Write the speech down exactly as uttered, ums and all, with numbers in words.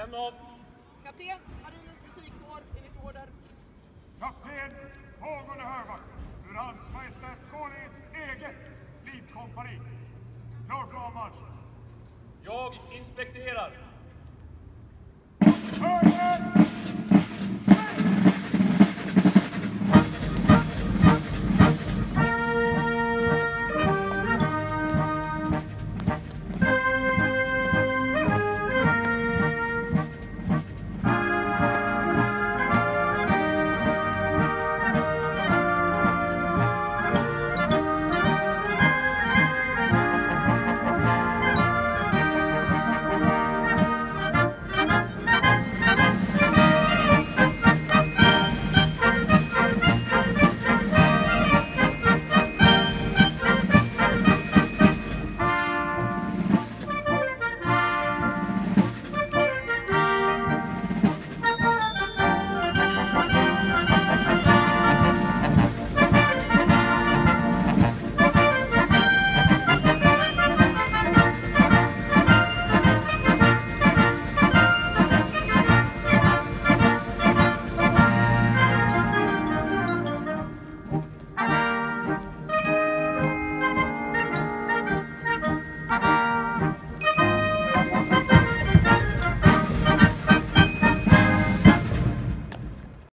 Lämna av. Kapten, marinens musikkår, enligt order. Kapten, pågående hörvakt ur hans majestät konungens eget livkompani. Klar för avmarsch. Jag inspekterar.